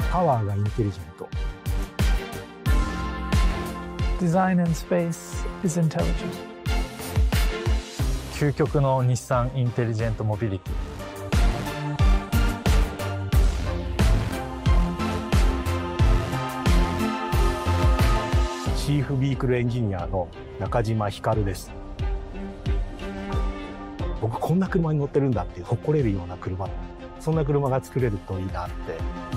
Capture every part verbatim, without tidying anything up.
パワーがインテリジェント。 Design in space is intelligent. 究極の日産インテリジェントモビリティ。 チーフビークルエンジニアの中島光です。僕こんな車に乗ってるんだって誇れるような車、そんな車が作れるといいなって。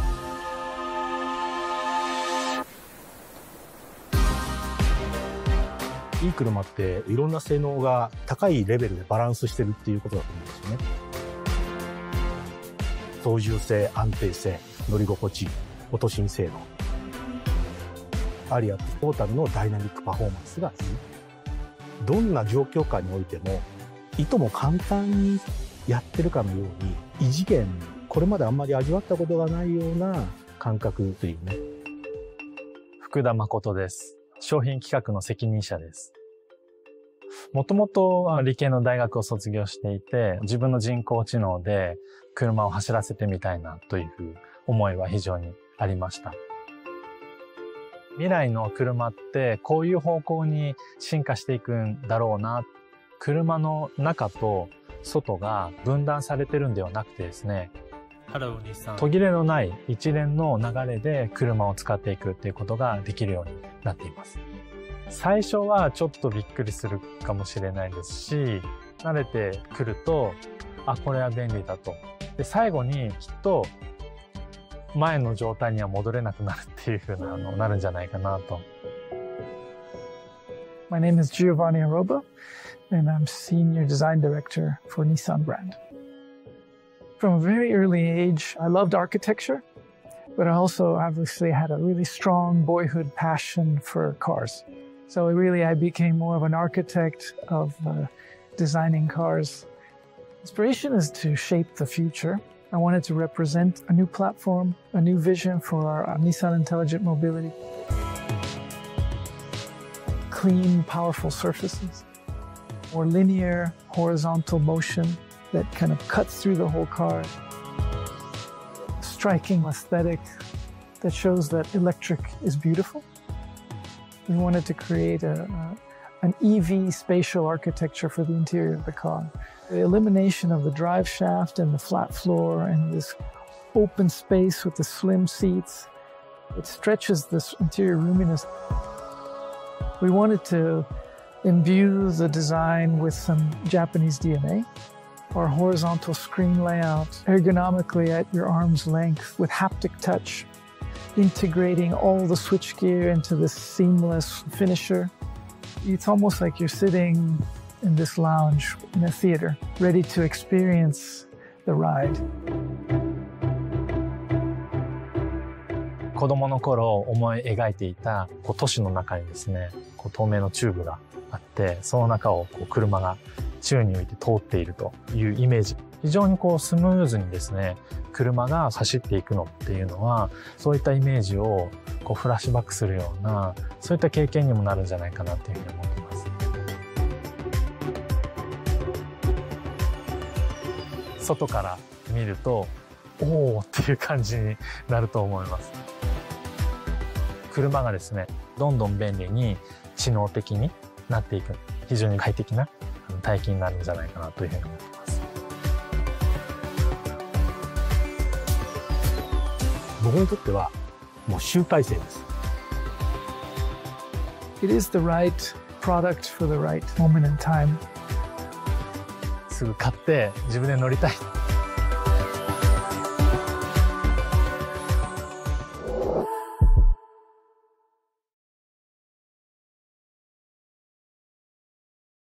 いい車っていろんな性能が高いレベルでバランスしてるっていうことだと思うんですよね。操縦性、安定性、乗り心地、音信性能。あるいはトータルのダイナミックパフォーマンスがいい。どんな状況下においても、いとも簡単にやってるかのように、異次元、これまであんまり味わったことがないような感覚というね。 福田誠です。商品企画の責任者です。もともとは理系の大学を卒業していて、自分の人工知能で車を走らせてみたいなという思いは非常にありました。未来の車ってこういう方向に進化していくんだろうな。車の中と外が分断されてるんではなくてですね、途切れのない一連の流れで車を使っていくっていうことができるようになっています。最初はちょっとびっくりするかもしれないですし、慣れてくると、あ、これは便利だと。で、最後にきっと前の状態には戻れなくなるっていうふうな、あの、なるんじゃないかなと。 My name is Giovanni Aroba, and I'm Senior Design Director for Nissan brand. From a very early age, I loved architecture, but I also obviously had a really strong boyhood passion for cars. So really I became more of an architect of uh, designing cars. Inspiration is to shape the future. I wanted to represent a new platform, a new vision for our uh, Nissan Intelligent Mobility. Clean, powerful surfaces, or linear, horizontal motion that kind of cuts through the whole car. Striking aesthetic that shows that electric is beautiful. We wanted to create a, a, an E V spatial architecture for the interior of the car. The elimination of the drive shaft and the flat floor and this open space with the slim seats, it stretches this interior roominess. We wanted to imbue the design with some Japanese D N A. Our horizontal screen layout, ergonomically at your arm's length with haptic touch, integrating all the switchgear into this seamless finisher. It's almost like you're sitting in this lounge in a theater, ready to experience the ride. 子供の頃思い描いていたこう都市の中にですね、こう透明のチューブがあって、その中をこう車が宙に浮いて通っているというイメージ。非常にこうスムーズにですね、車が走っていくのっていうのは、そういったイメージをこうフラッシュバックするような、そういった経験にもなるんじゃないかなというふうに思っています。外から見ると、おーっていう感じになると思います。車がですね、どんどん便利に知能的になっていく、非常に快適な体験になるんじゃないかなというふうに思っています。 僕にとってはもう集大成です。 It is the right product for the right moment in time. すぐ買って自分で乗りたい。